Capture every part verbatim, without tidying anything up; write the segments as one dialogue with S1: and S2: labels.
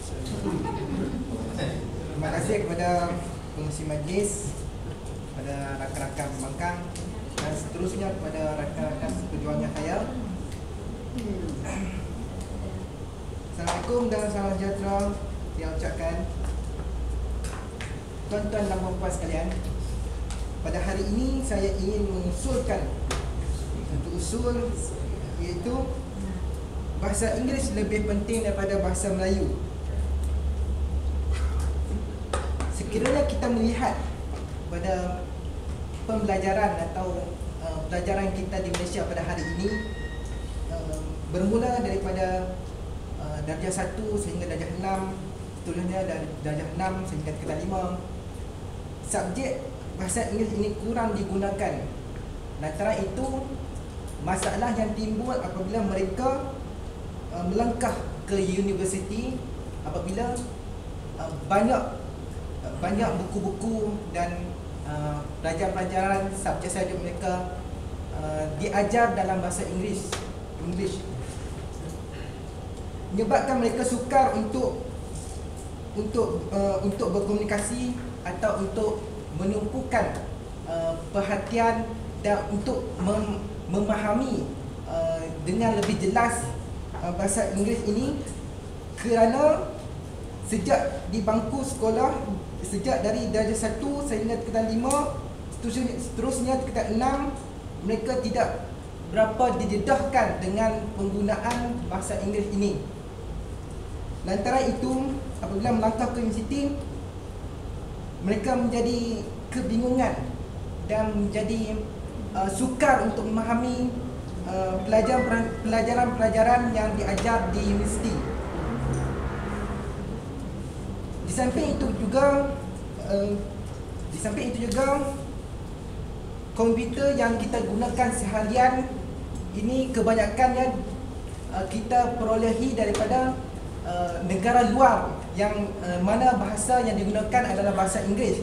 S1: Terima kasih kepada pengurusi majlis, kepada rakan-rakan pembangkang dan seterusnya kepada rakan-rakan seperjuangan saya. Assalamualaikum dan salam sejahtera saya ucapkan. Tuan-tuan dan puan-puan sekalian, pada hari ini saya ingin mengusulkan untuk usul iaitu bahasa Inggeris lebih penting daripada bahasa Melayu. Sekiranya kita melihat pada pembelajaran atau uh, pelajaran kita di Malaysia pada hari ini, uh, bermula daripada uh, darjah satu sehingga darjah enam, seterusnya dari darjah enam sehingga tingkatan lima, subjek bahasa Inggeris ini kurang digunakan. Lantaran itu, masalah yang timbul apabila mereka uh, melangkah ke universiti, apabila uh, banyak uh, banyak buku-buku dan uh, pelajaran-pelajaran subjek sahaja mereka uh, diajar dalam bahasa Inggeris, English, menyebabkan mereka sukar untuk untuk uh, untuk berkomunikasi atau untuk menumpukan uh, perhatian dan untuk mem memahami uh, dengan lebih jelas uh, bahasa Inggeris ini, kerana sejak di bangku sekolah, sejak dari darjah satu sehingga tingkatan lima, seterusnya, seterusnya tingkatan enam, mereka tidak berapa didedahkan dengan penggunaan bahasa Inggeris ini. Lantaran itu, apabila melangkah ke universiti, mereka menjadi kebingungan dan menjadi Uh, sukar untuk memahami uh, pelajaran-pelajaran yang diajar di universiti. Di samping itu juga, uh, di samping itu juga komputer yang kita gunakan seharian ini kebanyakannya uh, kita perolehi daripada uh, negara luar yang uh, mana bahasa yang digunakan adalah bahasa Inggeris.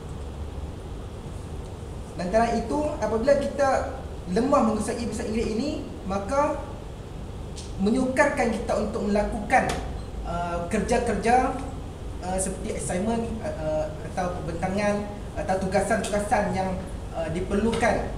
S1: Lantaran itu, apabila kita lemah menguasai bahasa Inggeris ini, maka menyukarkan kita untuk melakukan uh, kerja-kerja uh, seperti assignment uh, uh, atau pembentangan atau tugasan-tugasan yang uh, diperlukan.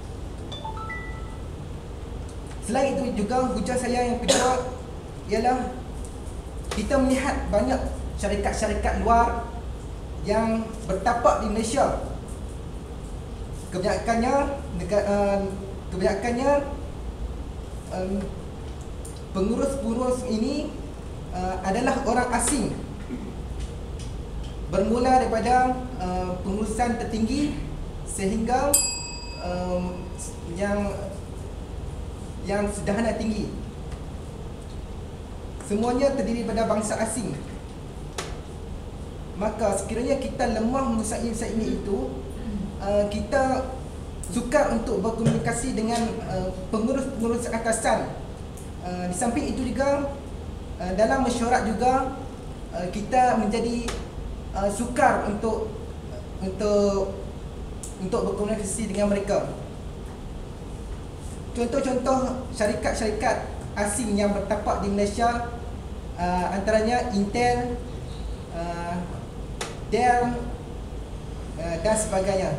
S1: Selain itu juga, hujah saya yang kedua ialah kita melihat banyak syarikat-syarikat luar yang bertapak di Malaysia. Kebanyakannya uh, kebanyakannya um, pengurus-pengurus ini uh, adalah orang asing. Bermula daripada uh, pengurusan tertinggi sehingga um, yang yang sederhana tinggi. Semuanya terdiri pada bangsa asing. Maka sekiranya kita lemah menguasai bahasa ini itu, Uh, kita sukar untuk berkomunikasi dengan uh, pengurus-pengurus atasan. Uh, di samping itu juga, uh, dalam mesyuarat juga uh, kita menjadi uh, sukar untuk untuk untuk berkomunikasi dengan mereka. Contoh-contoh syarikat-syarikat asing yang bertapak di Malaysia, uh, antaranya Intel, uh, Dell uh, dan sebagainya.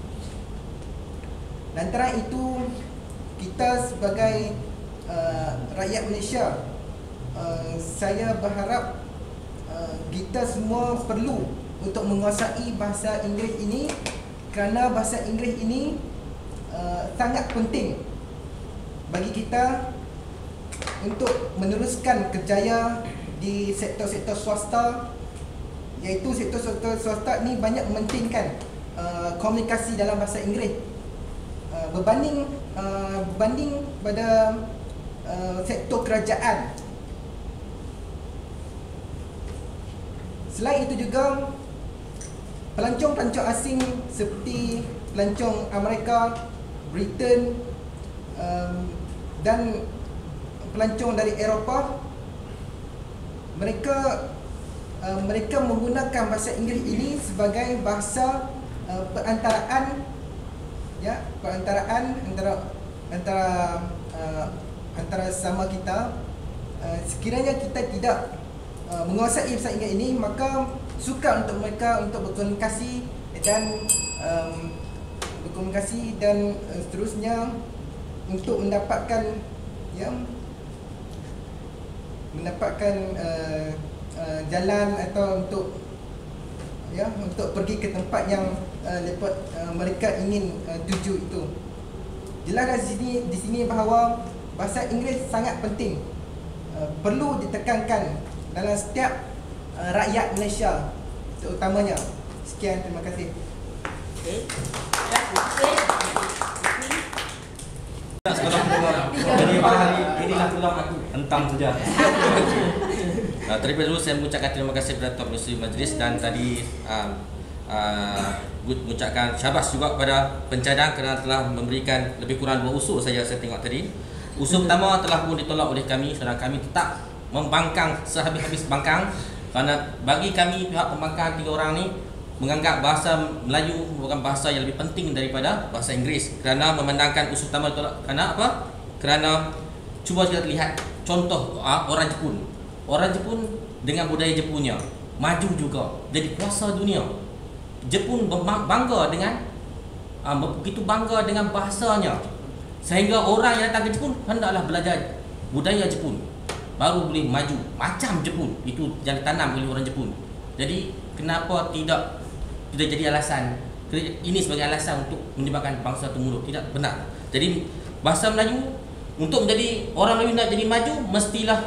S1: Lantaran itu, kita sebagai uh, rakyat Malaysia, uh, saya berharap uh, kita semua perlu untuk menguasai bahasa Inggeris ini, kerana bahasa Inggeris ini uh, sangat penting bagi kita untuk meneruskan kerjaya di sektor-sektor swasta, iaitu sektor-sektor swasta ni banyak mementingkan uh, komunikasi dalam bahasa Inggeris. Uh, berbanding uh, berbanding pada uh, sektor kerajaan. Selain itu juga, pelancong-pelancong asing seperti pelancong Amerika, Britain um, dan pelancong dari Eropah, mereka uh, mereka menggunakan bahasa Inggeris ini sebagai bahasa uh, perantaraan, ya, perantaraan antara antara uh, antara sama kita. Uh, sekiranya kita tidak uh, menguasai bahasa Inggeris ini, maka sukar untuk mereka untuk berkomunikasi dan um, berkomunikasi dan uh, seterusnya untuk mendapatkan ya mendapatkan uh, uh, jalan atau untuk ya untuk pergi ke tempat yang uh, lepas, uh, mereka ingin uh, tuju itu. Jelas di sini di sini bahawa bahasa Inggeris sangat penting, uh, perlu ditekankan dalam setiap uh, rakyat Malaysia terutamanya. Sekian, terima kasih.
S2: Okay. Jadi pada hari inilah tulang aku entang saja. Uh, terlebih dahulu saya mengucapkan terima kasih kepada Tuan Pengerusi Majlis dan tadi uh, uh, mengucapkan syabas juga kepada pencadang kerana telah memberikan lebih kurang dua usul saja saya tengok tadi. Usul pertama telah pun ditolak oleh kami kerana kami tetap membangkang sehabis-habis bangkang kerana bagi kami pihak pembangkang tiga orang ni menganggap bahasa Melayu merupakan bahasa yang lebih penting daripada bahasa Inggeris kerana memandangkan usul pertama ditolak kerana apa? Kerana cuba kita lihat contoh uh, orang Jepun. Orang Jepun dengan budaya Jepunnya maju juga jadi kuasa dunia. Jepun bangga dengan uh, begitu bangga dengan bahasanya sehingga orang yang datang ke Jepun hendaklah belajar budaya Jepun baru boleh maju macam Jepun. Itu yang ditanam oleh orang Jepun. Jadi kenapa tidak tidak jadi alasan ini sebagai alasan untuk menyebabkan bangsa itu mundur? Tidak benar. Jadi bahasa Melayu untuk menjadi orang Melayu nak jadi maju mestilah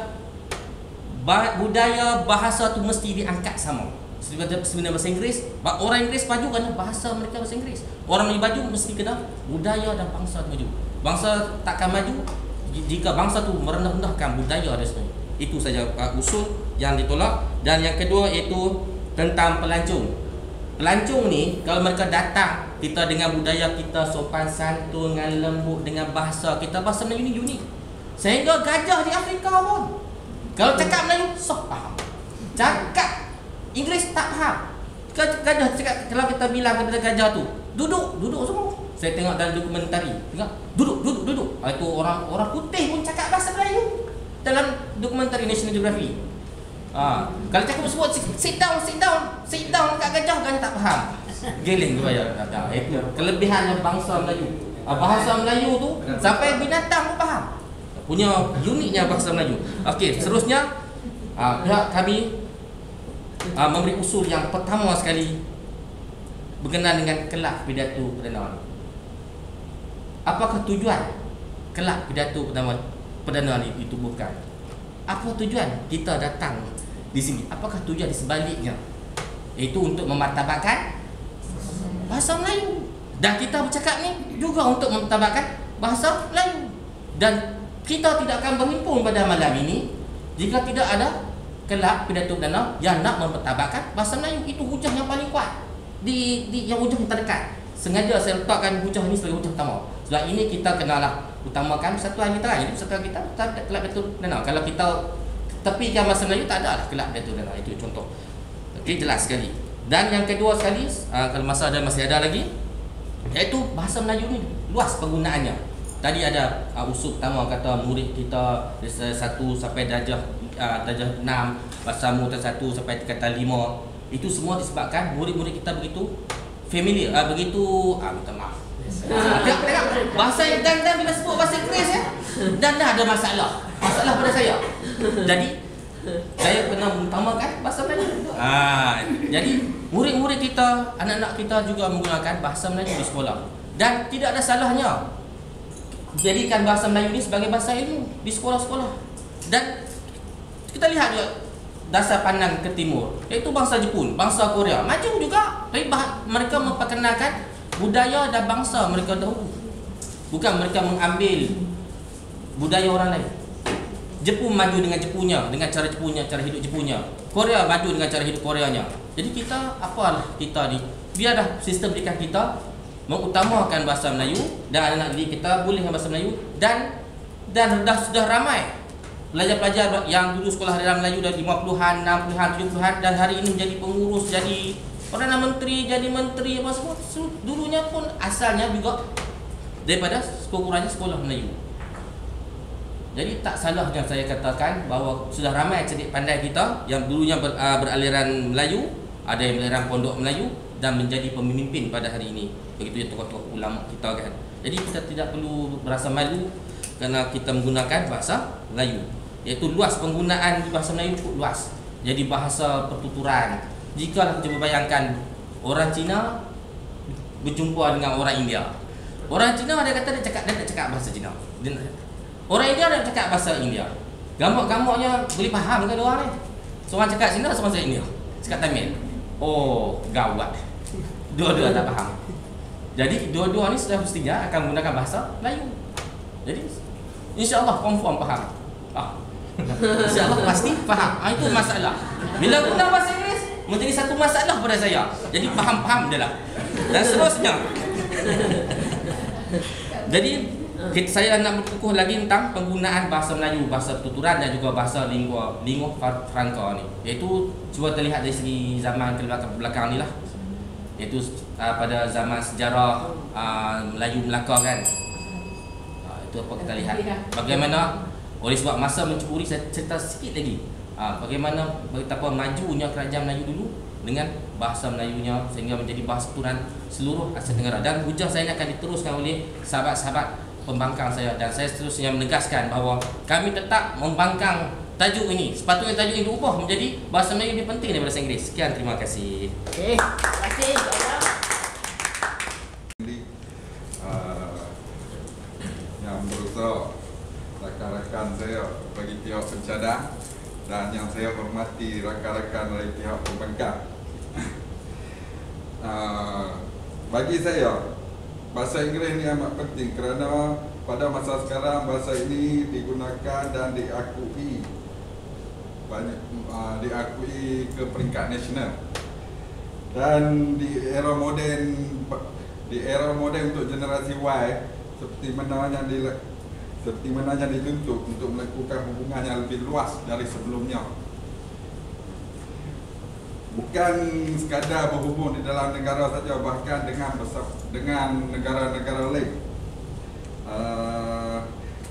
S2: budaya bahasa tu mesti diangkat sama. Sebenarnya bahasa Inggeris, orang Inggeris maju kerana bahasa mereka bahasa Inggeris. Orang Melayu maju mesti kena budaya dan bangsa tu maju. Bangsa takkan maju jika bangsa tu merendah-rendahkan budaya dia sendiri. Itu saja uh, usul yang ditolak. Dan yang kedua iaitu tentang pelancong. Pelancong ni kalau mereka datang kita dengan budaya kita sopan santun dengan lembut dengan bahasa kita, bahasa Melayu ni unik. Sehingga gajah di Afrika pun kalau cakap Melayu sok faham. Cakap Inggeris tak faham. Gajah cakap, kalau kita bilang kepada gajah tu, duduk, duduk semua. Saya tengok dalam dokumentari, tengok, duduk, duduk, duduk. Itu orang orang putih pun cakap bahasa Melayu dalam dokumentari National Geographic. Ha, kalau cakap semua sit down, sit down, sit down kat gajah, gajah tak faham. Geling tu bayar. Itu kelebihannya bangsa Melayu. Bahasa Melayu tu sampai binatang pun faham. Punya uniknya bahasa Melayu. Okey, seterusnya uh, pihak kami uh, memberi usul yang pertama sekali berkenaan dengan kelak pidato Perdana. Apakah tujuan kelak pidato Perdana Perdana ini ditubuhkan? Apa tujuan kita datang di sini? Apakah tujuan di sebaliknya? Itu untuk memartabatkan bahasa Melayu. Dan kita bercakap ni juga untuk memartabatkan bahasa Melayu. Dan kita tidak akan berhimpun pada malam ini jika tidak ada kelak pidato perdana yang nak mempertabatkan bahasa Melayu. Itu hujah yang paling kuat di, di yang hujah yang terdekat. Sengaja saya letakkan hujah ini sebagai hujah utama. Sebab ini kita kenalah utamakan persatuan kita. Jadi persatuan kita tak ada kelak pidato perdana. Kalau kita tepikan bahasa Melayu tak ada lah kelak pidato perdana. Itu contoh. Okey, jelas sekali. Dan yang kedua sekali, kalau masa ada masih ada lagi, iaitu bahasa Melayu ni luas penggunaannya. Tadi ada uh, usul pertama kata murid kita dari satu sampai darjah uh, darjah enam, bahasa murid satu sampai tingkatan lima. Itu semua disebabkan murid-murid kita begitu familiar, uh, begitu ah uh, minta maaf. Tengok, tengok bahasa dan dan bila sebut bahasa Inggeris ya, dan dah ada masalah. Masalah pada saya. Jadi saya pernah mengutamakan bahasa Melayu. Ah, jadi murid-murid kita, anak-anak kita juga menggunakan bahasa Melayu di sekolah. Dan tidak ada salahnya jadikan bahasa Melayu ini sebagai bahasa ilmu di sekolah-sekolah. Dan kita lihat juga dasar pandang ke timur, iaitu bangsa Jepun, bangsa Korea, maju juga. Tapi mereka memperkenalkan budaya dan bangsa mereka dahulu. Bukan mereka mengambil budaya orang lain. Jepun maju dengan Jepunnya, dengan cara Jepunnya, cara hidup Jepunnya. Korea maju dengan cara hidup Koreanya. Jadi kita, apalah kita ni, biarlah sistem pendidikan kita mengutamakan bahasa Melayu dan anak-anak didik kita boleh dengan bahasa Melayu. Dan dan dah sudah ramai pelajar-pelajar yang dulu sekolah dalam Melayu dah lima puluhan, enam puluhan, tujuh puluhan dan hari ini menjadi pengurus, jadi Perdana Menteri, jadi menteri apa semua. Dulunya pun asalnya juga daripada sekurang-kurangnya sekolah Melayu. Jadi tak salahnya saya katakan bahawa sudah ramai cerdik pandai kita yang dulunya ber, uh, beraliran Melayu, ada yang beraliran Pondok Melayu dan menjadi pemimpin pada hari ini. Begitu ya tokoh-tokoh ulama kita kan. Jadi kita tidak perlu berasa malu kerana kita menggunakan bahasa Melayu. Iaitu luas penggunaan bahasa Melayu cukup luas. Jadi bahasa pertuturan. Jika kita bayangkan orang Cina berjumpa dengan orang India. Orang Cina dia kata dia cakap dia tak cakap bahasa Cina. Dia, orang India dia cakap bahasa India. Gamuk-gamuknya boleh faham ke orang ni? Seorang cakap Cina, seorang cakap India. Cakap Tamil. Oh, gawat. Dua-dua tak faham. Jadi dua-dua ni sudah mestinya akan menggunakan bahasa Melayu. Jadi insya-Allah confirm faham. Ah. Insya-Allah pasti faham. Ah, itu masalah. Bila guna bahasa Inggeris menjadi satu masalah pada saya. Jadi faham-faham dia lah. Dan seterusnya. Jadi kita, saya nak berkukuh lagi tentang penggunaan bahasa Melayu, bahasa tuturan dan juga bahasa lingua lingua franca ni. Iaitu cuba terlihat dari segi zaman ke belakang, belakang ni lah. Iaitu uh, pada zaman sejarah uh, Melayu Melaka kan. Uh, itu apa kita lihat. Bagaimana oleh sebab masa mencuri, saya cerita sikit lagi. Uh, bagaimana betapa majunya kerajaan Melayu dulu dengan bahasa Melayunya sehingga menjadi bahasa tuturan seluruh Asia Tenggara. Dan hujah saya ini akan diteruskan oleh sahabat-sahabat pembangkang saya, dan saya seterusnya menegaskan bahawa kami tetap membangkang tajuk ini. Sepatutnya tajuk ini diubah menjadi bahasa Melayu lebih penting daripada bahasa Inggeris. Sekian, terima kasih.
S3: Okey, terima kasih.
S4: Uh, yang berusaha rakan-rakan saya bagi pihak pencadang dan yang saya hormati rakan-rakan dari pihak pembangkang. Uh, bagi saya bahasa Inggeris ini amat penting kerana pada masa sekarang bahasa ini digunakan dan diakui banyak uh, diakui ke peringkat nasional. Dan di era moden di era moden untuk generasi Y seperti mana yang di, seperti mana yang dituntut untuk melakukan hubungan yang lebih luas dari sebelumnya. Bukan sekadar berhubung di dalam negara saja, bahkan dengan dengan negara-negara lain. Uh,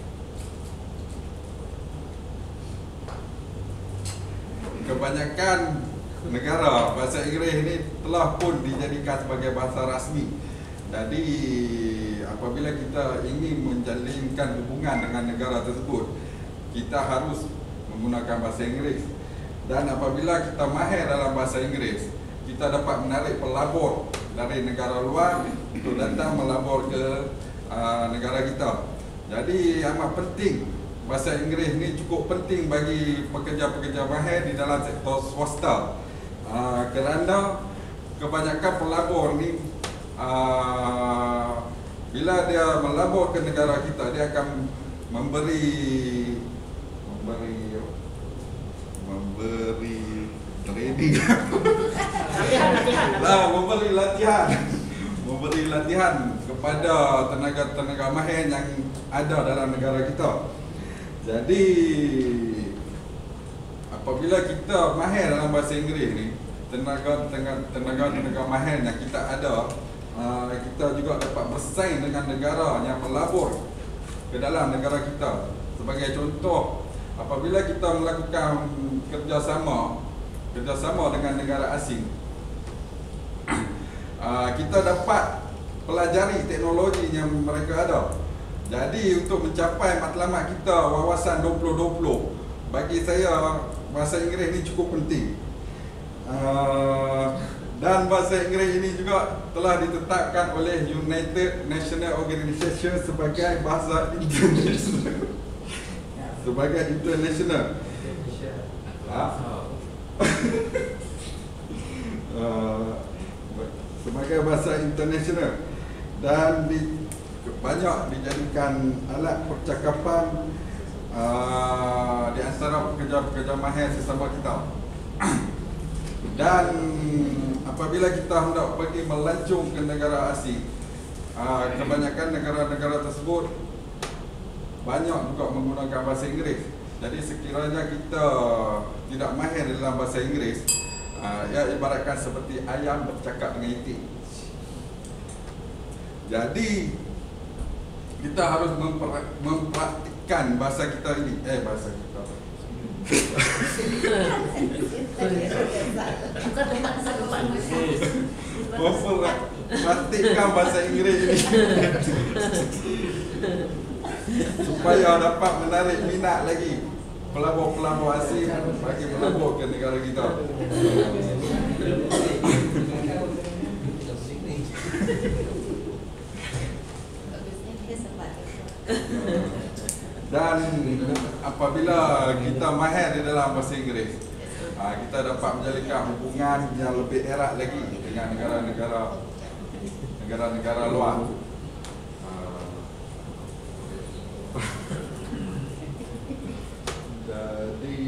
S4: kebanyakan negara bahasa Inggeris ini telah pun dijadikan sebagai bahasa rasmi. Jadi apabila kita ingin menjalinkan hubungan dengan negara tersebut, kita harus menggunakan bahasa Inggeris. Dan apabila kita mahir dalam bahasa Inggeris, kita dapat menarik pelabur dari negara luar untuk datang melabur ke uh, negara kita. Jadi amat penting, bahasa Inggeris ni cukup penting bagi pekerja-pekerja mahir di dalam sektor swasta. Uh, kerana kebanyakan pelabur ni uh, bila dia melabur ke negara kita, dia akan memberi memberi memberi training
S3: Latihan, latihan.
S4: lah, memberi latihan memberi latihan kepada tenaga-tenaga mahir yang ada dalam negara kita. Jadi apabila kita mahir dalam bahasa Inggeris ni, tenaga-tenaga mahir yang kita ada, kita juga dapat bersaing dengan negara yang melabur ke dalam negara kita. Sebagai contoh, apabila kita melakukan kerjasama kerjasama dengan negara asing, kita dapat pelajari teknologi yang mereka ada. Jadi untuk mencapai matlamat kita wawasan dua puluh dua puluh, bagi saya bahasa Inggeris ini cukup penting. Dan bahasa Inggeris ini juga telah ditetapkan oleh United Nations Organization sebagai bahasa internasional. Sebagai internasional. Ha? uh, sebagai bahasa internasional dan di, banyak dijadikan alat percakapan uh, di antara pekerja-pekerja mahir sesama kita. Dan apabila kita hendak pergi melancong ke negara asing, uh, kebanyakan negara-negara tersebut banyak juga menggunakan bahasa Inggeris. Jadi sekiranya kita tidak mahir dalam bahasa Inggeris, uh, ia ibaratkan seperti ayam bercakap dengan itik. Jadi kita harus mempraktikkan menafikan bahasa kita ini. Eh bahasa kita. Memperhatikan bahasa Inggeris ini supaya dapat menarik minat lagi pelabur-pelabur asing bagi melabur ke negara kita. Dan apabila kita mahir di dalam bahasa Inggeris, kita dapat menjalinkan hubungan yang lebih erat lagi dengan negara-negara negara-negara luar. Jadi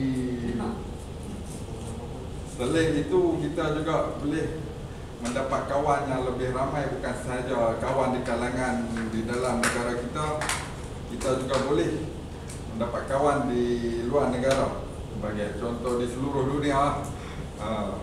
S4: selain itu kita juga boleh mendapat kawan yang lebih ramai, bukan sahaja kawan di kalangan di dalam negara kita, kita juga boleh mendapat kawan di luar negara. Sebagai contoh di seluruh dunia. Uh,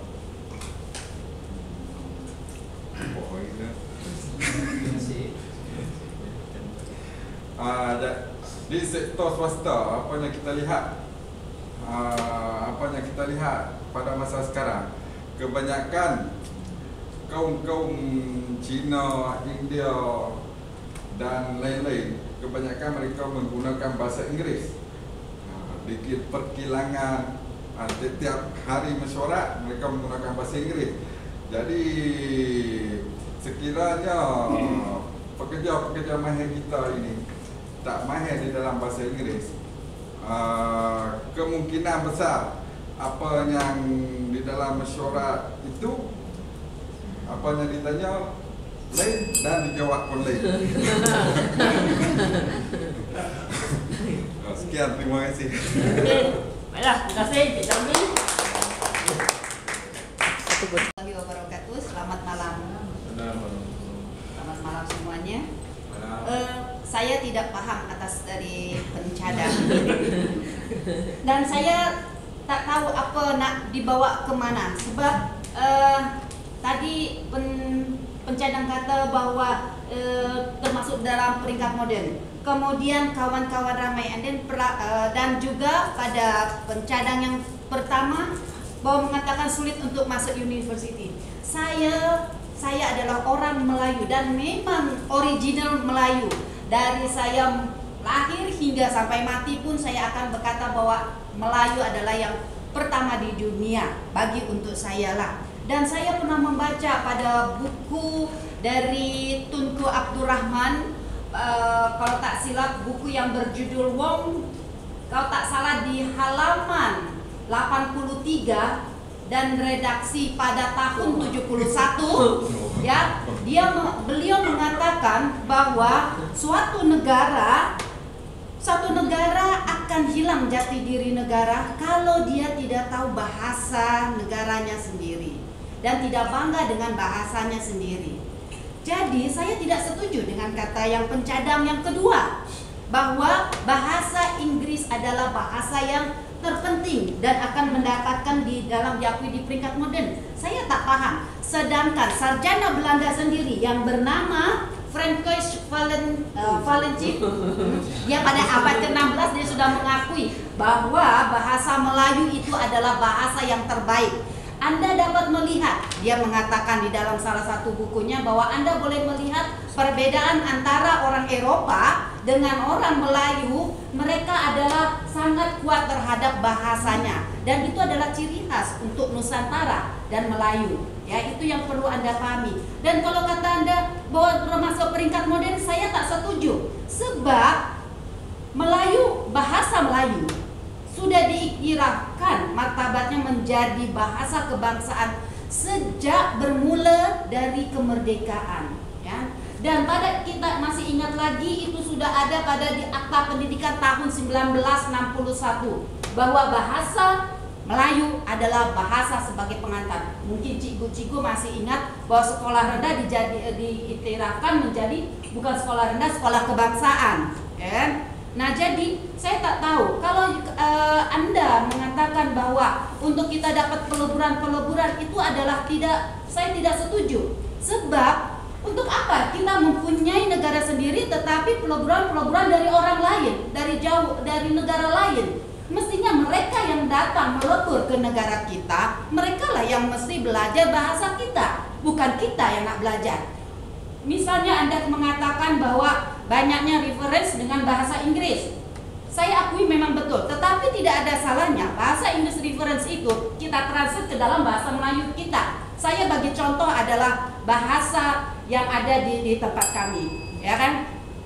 S4: uh, di sektor swasta, apa yang kita lihat, uh, apa yang kita lihat pada masa sekarang, kebanyakan kaum-kaum Cina, India dan lain-lain, kebanyakan mereka menggunakan bahasa Inggeris. Di perkilangan, setiap hari mesyuarat mereka menggunakan bahasa Inggeris. Jadi sekiranya pekerja-pekerja mahir kita ini tak mahir di dalam bahasa Inggeris, uh, kemungkinan besar apa yang di dalam mesyuarat itu, apa yang ditanya lain dan dijawab pun lain. Sekian, terima kasih.
S3: Okey, baiklah, terima kasih Cik Jamil.
S5: Warahmatullahi wabarakatuh. Selamat malam. Selamat malam semuanya. Uh, saya tidak paham atas dari pencadang dan saya tak tahu apa nak dibawa ke mana, sebab uh, tadi pen, pencadang kata bahawa uh, termasuk dalam peringkat moden. Kemudian kawan-kawan ramai, and then uh, dan juga pada pencadang yang pertama bahawa mengatakan sulit untuk masuk universiti. Saya saya adalah orang Melayu dan memang original Melayu. Dari saya lahir hingga sampai mati pun saya akan berkata bahwa Melayu adalah yang pertama di dunia bagi untuk saya lah. Dan saya pernah membaca pada buku dari Tunku Abdul Rahman, uh, kalau tak silap buku yang berjudul Wong, kalau tak salah di halaman delapan puluh tiga dan redaksi pada tahun tujuh puluh satu, ya, dia beliau mengatakan bahwa suatu negara Suatu negara akan hilang jati diri negara kalau dia tidak tahu bahasa negaranya sendiri dan tidak bangga dengan bahasanya sendiri. Jadi saya tidak setuju dengan kata yang pencadang yang kedua, bahwa bahasa Inggris adalah bahasa yang terpenting dan akan mendapatkan di dalam diakui di peringkat moden. Saya tak paham. Sedangkan sarjana Belanda sendiri yang bernama Francois Valen, uh, Valentin yang pada abad ke enam belas dia sudah mengakui bahwa bahasa Melayu itu adalah bahasa yang terbaik. Anda dapat melihat, dia mengatakan di dalam salah satu bukunya bahwa Anda boleh melihat perbedaan antara orang Eropa dengan orang Melayu. Mereka adalah sangat kuat terhadap bahasanya dan itu adalah ciri khas untuk Nusantara dan Melayu. Ya, itu yang perlu Anda pahami. Dan kalau kata Anda bahwa termasuk peringkat moden, saya tak setuju. Sebab Melayu, bahasa Melayu sudah diiktirafkan martabatnya menjadi bahasa kebangsaan sejak bermula dari kemerdekaan, ya. Dan pada kita masih ingat lagi, itu sudah ada pada di Akta Pendidikan tahun seribu sembilan ratus enam puluh satu bahwa bahasa Melayu adalah bahasa sebagai pengantar. Mungkin cikgu-cikgu masih ingat bahwa sekolah rendah dijadi, diiktirafkan menjadi bukan sekolah rendah, sekolah kebangsaan, ya. Nah, jadi saya tak tahu kalau uh, Anda mengatakan bahwa untuk kita dapat peleburan-peleburan itu adalah tidak, saya tidak setuju. Sebab Untuk apa kita mempunyai negara sendiri tetapi pelaburan-pelaburan dari orang lain, dari jauh, dari negara lain? Mestinya mereka yang datang melebur ke negara kita, mereka lah yang mesti belajar bahasa kita, bukan kita yang nak belajar. Misalnya Anda mengatakan bahwa banyaknya reference dengan bahasa Inggris. Saya akui memang betul, tetapi tidak ada salahnya bahasa Inggris reference itu kita translate ke dalam bahasa Melayu kita. Saya bagi contoh adalah bahasa yang ada di, di tempat kami, ya kan?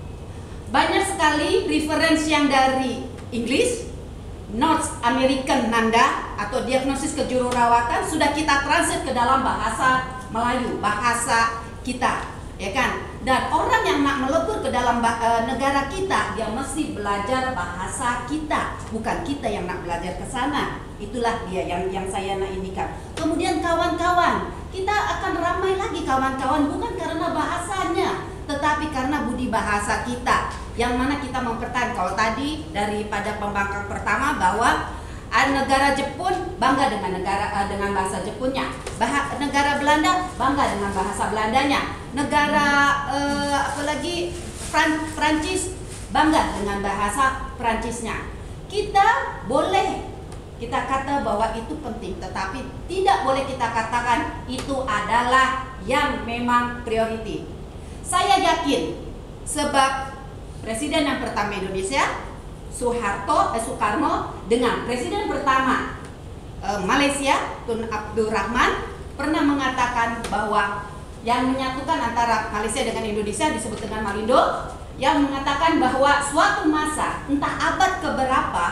S5: Banyak sekali reference yang dari Inggris, North American Nanda atau diagnosis kejururawatan sudah kita translate ke dalam bahasa Melayu, bahasa kita, ya kan? Dan orang yang nak melebur ke dalam e, negara kita, dia mesti belajar bahasa kita, bukan kita yang nak belajar ke sana. Itulah dia yang yang saya nak indikan. Kemudian kawan-kawan, kita akan ramai lagi kawan-kawan, bukan karena bahasanya, tetapi karena budi bahasa kita, yang mana kita mempertahankan. Kalau tadi daripada pembangkang pertama bahwa negara Jepun bangga dengan negara uh, dengan bahasa Jepunnya, bah negara Belanda bangga dengan bahasa Belandanya, negara uh, apalagi Fran Prancis bangga dengan bahasa Prancisnya. Kita boleh kita kata bahwa itu penting, tetapi tidak boleh kita katakan itu adalah yang memang priority. Saya yakin sebab Presiden yang pertama Indonesia Soeharto, eh, Soekarno dengan Presiden pertama eh, Malaysia Tun Abdul Rahman pernah mengatakan bahwa yang menyatukan antara Malaysia dengan Indonesia disebut dengan Marindo, yang mengatakan bahwa suatu masa entah abad keberapa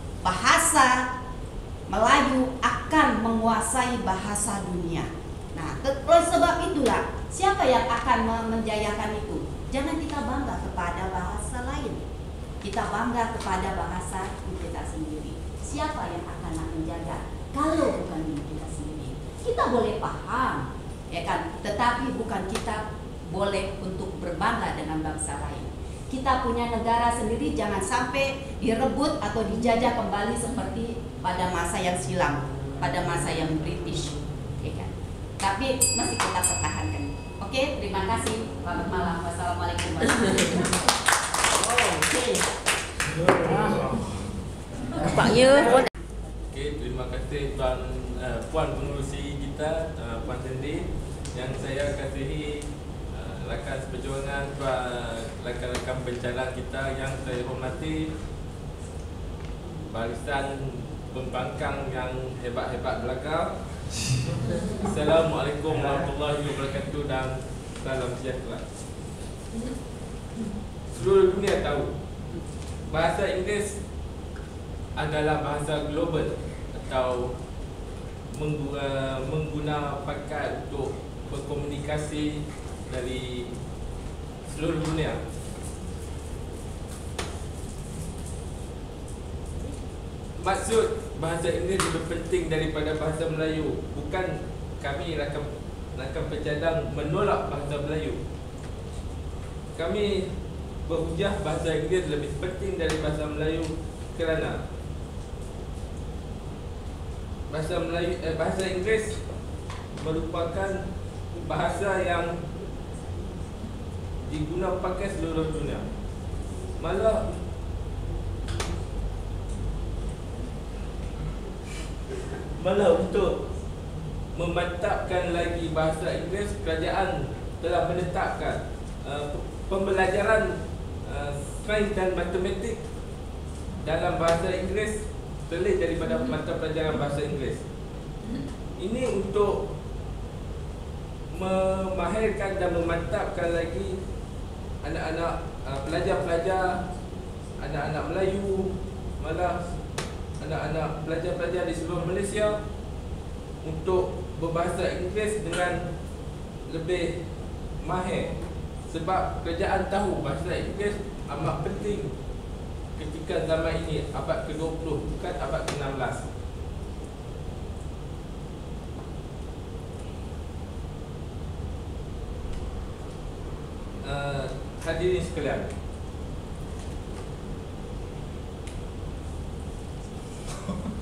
S5: bahasa Melayu akan menguasai bahasa dunia. Nah, oleh sebab itulah siapa yang akan menjayakan itu? Jangan kita bangga kepada bahasa lain. Kita bangga kepada bahasa kita sendiri. Siapa yang akan menjaga kalau bukan diri kita sendiri? Kita boleh paham, ya kan? Tetapi bukan kita boleh untuk berbangga dengan bangsa lain. Kita punya negara sendiri, jangan sampai direbut atau dijajah kembali seperti pada masa yang silam, pada masa yang British, ya kan? Tapi masih kita pertahankan. Oke, terima kasih. Selamat malam. Wassalamualaikum warahmatullahi wabarakatuh.
S3: Nampaknya
S6: Okey, terima kasih Tuan uh, Puan Pengerusi kita, uh, Puan Sandy, yang saya kasihi, uh, rakan seperjuangan, uh, rakan-rakan pencadang kita yang saya hormati, barisan pembangkang yang hebat-hebat belakang. Assalamualaikum warahmatullahi wabarakatuh dan salam sejahtera. Seluruh dunia tahu bahasa Inggeris adalah bahasa global atau mengguna, mengguna pakai untuk berkomunikasi dari seluruh dunia. Maksud bahasa Inggeris lebih penting daripada bahasa Melayu. Bukan kami rakan, rakan pencadang menolak bahasa Melayu. Kami berhujah bahasa Inggeris lebih penting dari bahasa Melayu kerana bahasa Melayu eh, bahasa Inggeris merupakan bahasa yang digunakan pakai seluruh dunia. Malah malah untuk memantapkan lagi bahasa Inggeris, kerajaan telah menetapkan uh, pembelajaran uh, sains dan matematik dalam bahasa Inggeris terlebih daripada mata pelajaran bahasa Inggeris. Ini untuk memahirkan dan memantapkan lagi anak-anak uh, pelajar-pelajar, anak-anak Melayu, malah anak-anak pelajar-pelajar di seluruh Malaysia untuk berbahasa Inggeris dengan lebih mahir. Sebab kerajaan tahu bahasa Inggeris amat penting ketika zaman ini, abad ke dua puluh, bukan abad ke enam belas. Uh, hadirin sekalian,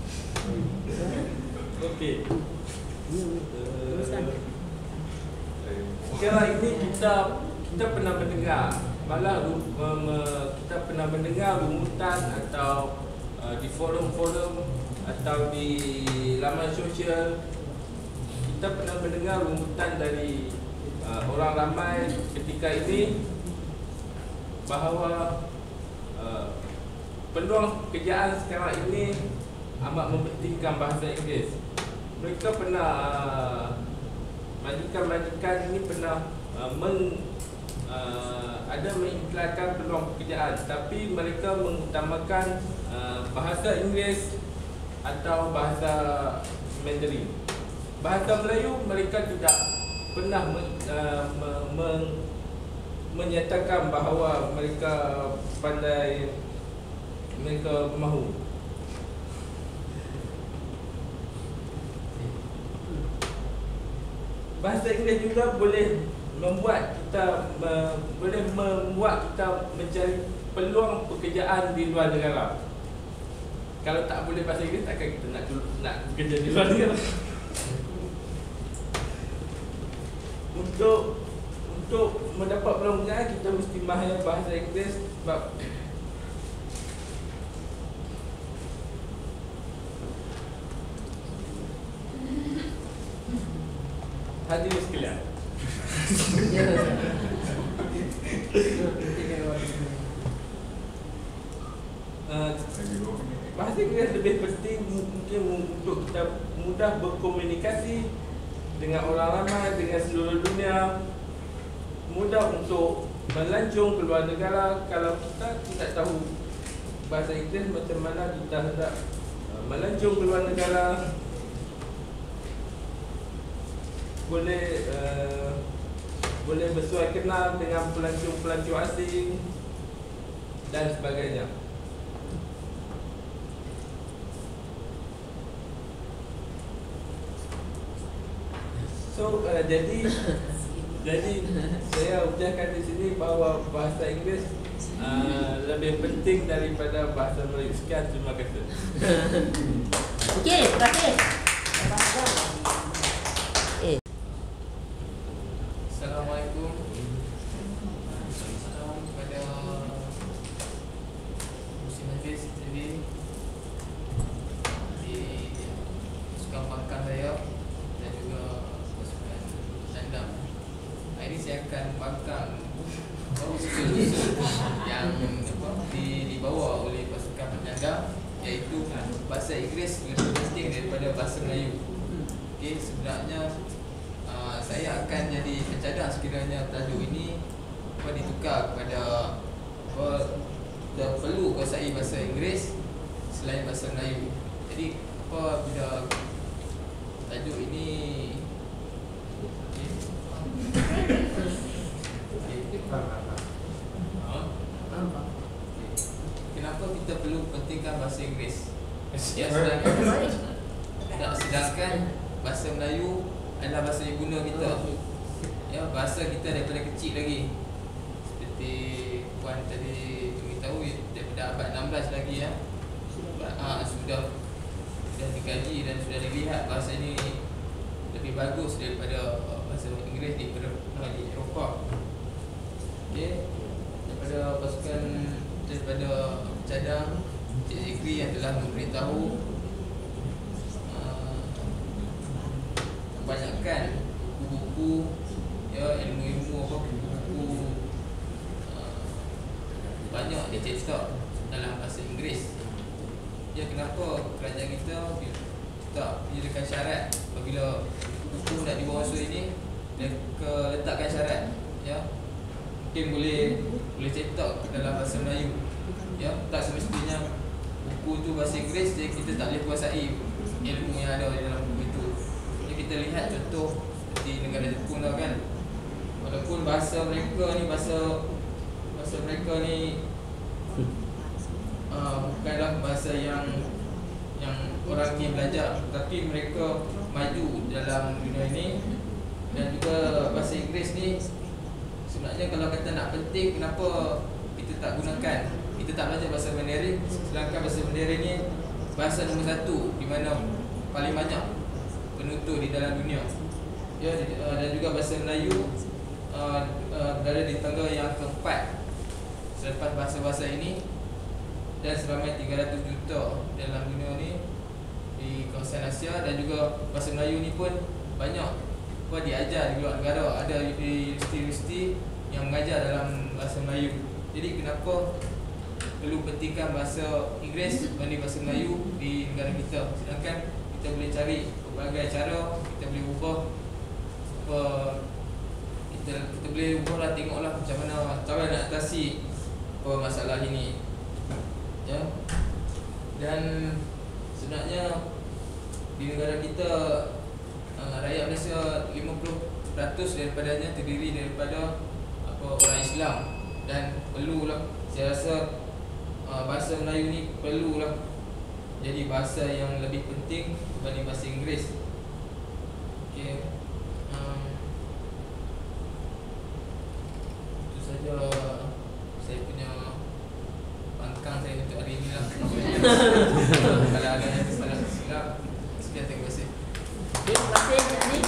S6: okey. Uh, sekarang ini kita kita pernah mendengar, malah ru- me- me- kita pernah mendengar rumutan atau uh, di forum-forum atau di laman sosial, kita pernah mendengar rumutan dari uh, orang ramai ketika ini bahawa uh, peluang pekerjaan sekarang ini amat mementingkan bahasa Inggeris. Mereka pernah uh, majikan-majikan ini pernah uh, men, uh, ada mengiklankan peluang pekerjaan, tapi mereka mengutamakan uh, bahasa Inggeris atau bahasa Mandarin. Bahasa Melayu mereka tidak pernah men, uh, me, me, menyatakan bahawa mereka pandai, mereka mahu. Bahasa Inggeris juga boleh membuat kita me, boleh membuat kita mencari peluang pekerjaan di luar negara. Kalau tak boleh bahasa Inggeris, takkan kita nak nak bekerja di luar negara. Untuk untuk mendapat peluang pekerjaan, kita mesti mahir bahasa Inggeris sebab hadirin sekalian, uh, bahasa Inggeris lebih penting mungkin untuk kita mudah berkomunikasi dengan orang ramai, dengan seluruh dunia, mudah untuk melancong ke luar negara. Kalau kita tidak tahu bahasa Inggeris, macam mana kita hendak uh, melancong ke luar negara, boleh uh, boleh bersuai kenal dengan pelancong-pelancong asing dan sebagainya. So uh, jadi jadi saya ucapkan di sini bahawa bahasa Inggeris uh, lebih penting daripada bahasa Melayu. Sekian, terima kasih.
S3: Okey, terima kasih.
S7: Assalamualaikum. Salam kepada Muslim Hafiz T V di sukan pangkal saya dan juga pasukan Sandam. Hari ini saya akan pangkal baru usul-usul yang apa, di, dibawa oleh pasukan penyandang, iaitu bahasa Inggeris lebih penting daripada bahasa Melayu. Okey, sebenarnya uh, saya akan jadi pencadang sekiranya tajuk ini apa ditukar kepada apa dah perlu kuasai bahasa Inggeris selain bahasa Melayu. Jadi apa bila tajuk ini okey. Okey. Ha? Okey. Kenapa kita perlu pentingkan bahasa Inggeris? Ya, sedangkan tak sedangkan bahasa Melayu adalah bahasa ibunda kita. Ya, bahasa kita daripada kecil lagi. Seperti Puan tadi beritahu, daripada abad enam belas lagi ya. Ha, sudah sudah dikaji dan sudah dilihat bahasa ini lebih bagus daripada bahasa Inggeris di di Eropah. Okey. Daripada pasukan daripada cadang Cik Zikri yang telah memberitahu uh, kebanyakan buku-buku ya, ilmu-ilmu apa buku-buku uh, banyak dicetak dalam bahasa Inggeris. Ya, kenapa kerajaan kita tak menyediakan syarat apabila buku nak dibawa masuk ini, mereka letakkan syarat ya, mungkin boleh boleh cetak dalam bahasa Melayu ya, tak semestinya buku tu bahasa Inggeris jadi kita tak boleh kuasai ilmu yang ada di dalam buku itu. Jadi kita lihat contoh seperti negara Jepun lah kan, walaupun bahasa mereka ni bahasa bahasa mereka ni uh, bukanlah bahasa yang yang orang ni belajar, tapi mereka maju dalam dunia ini. Dan juga bahasa Inggeris ni sebenarnya kalau kata nak penting, kenapa kita tak gunakan, kita tak belajar bahasa Mandarin, sedangkan bahasa Mandarin ni bahasa nombor satu di mana paling banyak penutur di dalam dunia. Ya, uh, dan juga bahasa Melayu uh, uh, berada di tangga yang keempat selepas bahasa-bahasa ini, dan seramai tiga ratus juta dalam dunia ni di kawasan Asia. Dan juga bahasa Melayu ni pun banyak apa diajar di luar negara, ada universiti-universiti yang mengajar dalam bahasa Melayu. Jadi kenapa perlu pentingkan bahasa Inggeris berbanding bahasa Melayu di negara kita, sedangkan kita boleh cari berbagai cara, kita boleh ubah apa, kita, kita boleh ubahlah, tengoklah macam mana cara nak atasi apa masalah ini, ya. Dan sebenarnya di negara kita, uh, rakyat Malaysia lima puluh peratus daripadanya terdiri daripada apa orang Islam, dan perlulah, saya rasa uh, bahasa Melayu ni perlulah jadi bahasa yang lebih penting berbanding bahasa Inggeris. Okey. Um, itu saja saya punya pangkang saya untuk hari ini lah. Kalau ada yang salah silap, sekian, terima kasih.
S3: Terima kasih Cik Ni.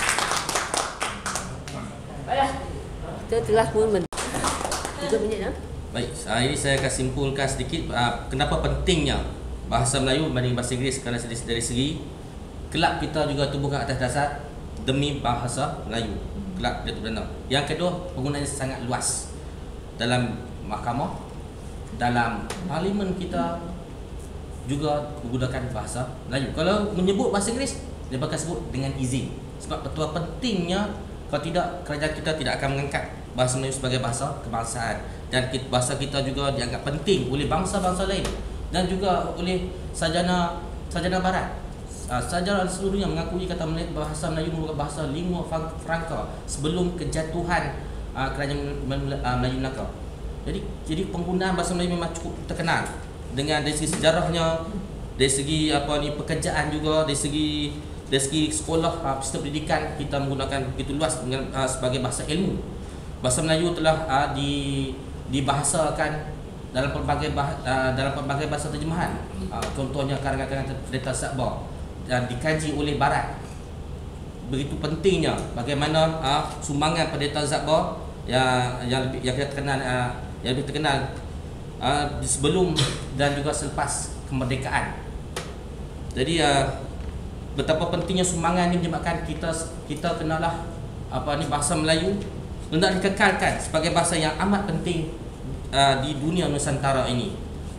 S3: Baiklah. Kita telah pun men- tiga minit dah.
S2: Baik, hari ini saya akan simpulkan sedikit uh, kenapa pentingnya bahasa Melayu berbanding bahasa Inggeris. Kerana dari, dari segi kelab kita juga tubuhkan atas dasar demi bahasa Melayu, kelab dia perdana. Yang kedua, penggunaannya sangat luas dalam mahkamah, dalam parlimen kita juga menggunakan bahasa Melayu. Kalau menyebut bahasa Inggeris, dia bakal sebut dengan izin. Sebab betapa pentingnya, kalau tidak, kerajaan kita tidak akan mengangkat bahasa Melayu sebagai bahasa kebangsaan. Dan bahasa kita juga dianggap penting oleh bangsa-bangsa lain dan juga oleh sarjana sarjana barat. Sarjana seluruhnya mengakui kata bahasa Melayu merupakan bahasa lingua franca sebelum kejatuhan kerajaan Melayu Melaka. Jadi jadi penggunaan bahasa Melayu memang cukup terkenal dengan dari segi sejarahnya, dari segi apa ni pekerjaan juga, dari segi dari segi sekolah, sistem pendidikan kita menggunakan begitu luas dengan sebagai bahasa ilmu. Bahasa Melayu telah uh, di dibahasakan dalam pelbagai bah, uh, dalam pelbagai bahasa terjemahan. Uh, contohnya karangan-karangan Pendeta Sabah, dan dikaji oleh barat. Begitu pentingnya bagaimana uh, sumbangan Pendeta Sabah yang yang lebih yang terkenal uh, yang lebih terkenal uh, sebelum dan juga selepas kemerdekaan. Jadi uh, betapa pentingnya sumbangan ini menyebabkan kita kita kenalah apa ni bahasa Melayu hendak dikekalkan sebagai bahasa yang amat penting uh, di dunia Nusantara ini.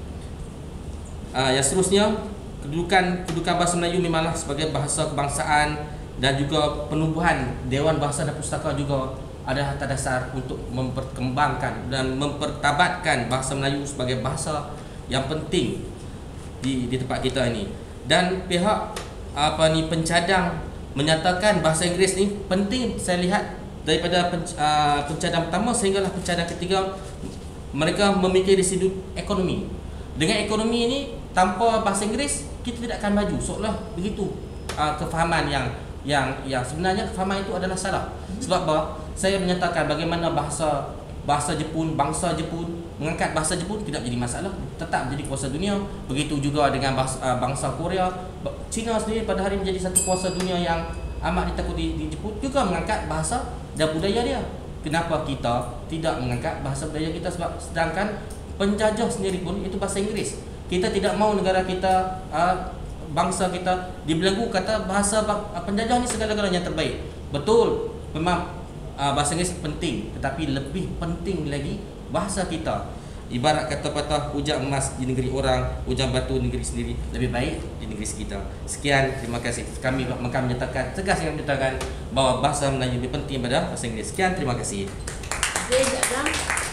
S2: Uh, yang seterusnya, kedudukan kedudukan bahasa Melayu memanglah sebagai bahasa kebangsaan, dan juga penubuhan Dewan Bahasa dan Pustaka juga ada atas dasar untuk memperkembangkan dan mempertabatkan bahasa Melayu sebagai bahasa yang penting di di tempat kita ini. Dan pihak apa ni pencadang menyatakan bahasa Inggeris ni penting. Saya lihat daripada pen, uh, pencadang pertama sehinggalah pencadang ketiga, mereka memikir dari sudut ekonomi. Dengan ekonomi ini, tanpa bahasa Inggeris kita tidak akan maju. Seolah begitu uh, kefahaman yang yang yang sebenarnya kefahaman itu adalah salah. Sebab apa? Saya menyatakan bagaimana bahasa bahasa Jepun, bangsa Jepun mengangkat bahasa Jepun tidak jadi masalah, tetap menjadi kuasa dunia. Begitu juga dengan bangsa, uh, bangsa Korea, China sendiri pada hari menjadi satu kuasa dunia yang amat ditakuti di Jepun, juga mengangkat bahasa dan budaya dia. Kenapa kita tidak mengangkat bahasa budaya kita? Sebab sedangkan penjajah sendiri pun itu bahasa Inggeris. Kita tidak mau negara kita, uh, bangsa kita dibelenggu kata bahasa penjajah ni segala-galanya terbaik. Betul, memang uh, bahasa Inggeris penting, tetapi lebih penting lagi bahasa kita. Ibarat kata patah, hujan emas di negeri orang, hujan batu di negeri sendiri lebih baik di negeri kita. Sekian, terima kasih. Kami kami menyatakan tegas yang menyatakan bahawa bahasa Melayu lebih penting daripada bahasa Inggeris. Sekian, terima kasih.
S3: Okey, Jadam.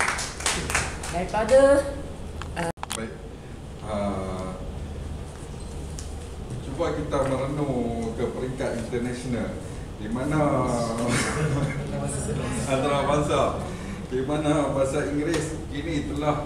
S3: Daripada
S4: uh, baik. Uh, cuba kita merenung ke peringkat international di mana antarabangsa, di mana bahasa Inggeris kini telah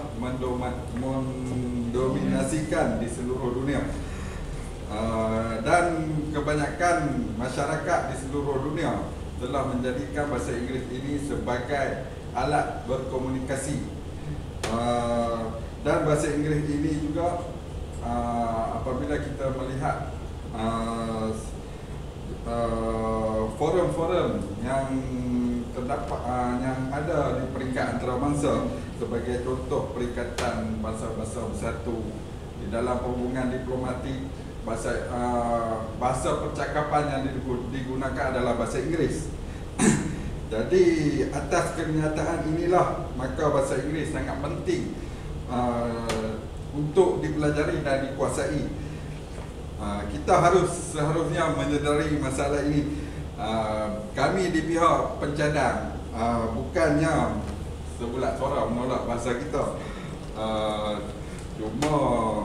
S4: mendominasikan di seluruh dunia. Uh, dan kebanyakan masyarakat di seluruh dunia telah menjadikan bahasa Inggeris ini sebagai alat berkomunikasi. Uh, dan bahasa Inggeris ini juga uh, apabila kita melihat uh, uh, forum-forum yang terdapat uh, yang ada di peringkat antarabangsa, sebagai contoh Perikatan Bangsa-Bangsa Bersatu. Di dalam hubungan diplomatik, bahasa uh, bahasa percakapan yang digunakan adalah bahasa Inggeris. Jadi atas kenyataan inilah, maka bahasa Inggeris sangat penting uh, untuk dipelajari dan dikuasai. Uh, kita harus seharusnya menyedari masalah ini. Uh, kami di pihak pencadang uh, bukannya sebulat suara menolak bahasa kita. Uh, cuma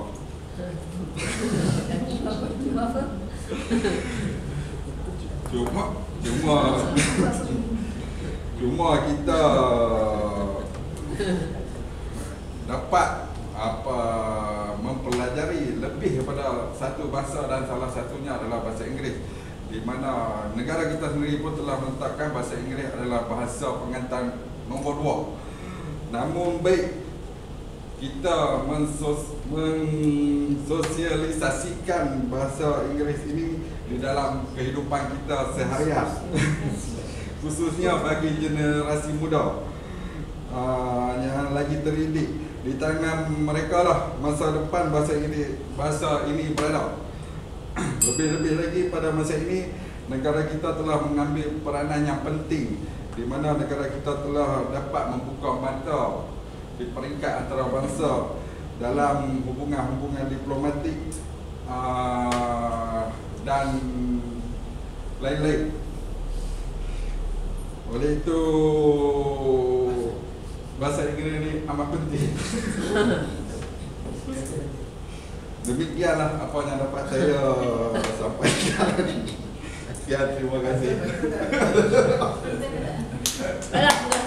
S4: cuma cuma cuma kita dapat apa mempelajari lebih daripada satu bahasa, dan salah satunya adalah bahasa Inggeris, di mana negara kita sendiri pun telah menetapkan bahasa Inggeris adalah bahasa pengantar nombor dua. Namun baik kita mensos, mensosialisasikan bahasa Inggeris ini di dalam kehidupan kita seharian, khususnya bagi generasi muda uh, yang lagi terdidik. Di tangan mereka lah masa depan bahasa ini bahasa ini berada. Lebih-lebih lagi pada masa ini, negara kita telah mengambil peranan yang penting, di mana negara kita telah dapat membuka mata di peringkat antarabangsa dalam hubungan-hubungan diplomatik uh, dan lain-lain. Oleh itu, bahasa Inggeris ini amat penting. Demikianlah apa yang dapat saya sampaikan. Sekian, terima kasih.
S3: Alah,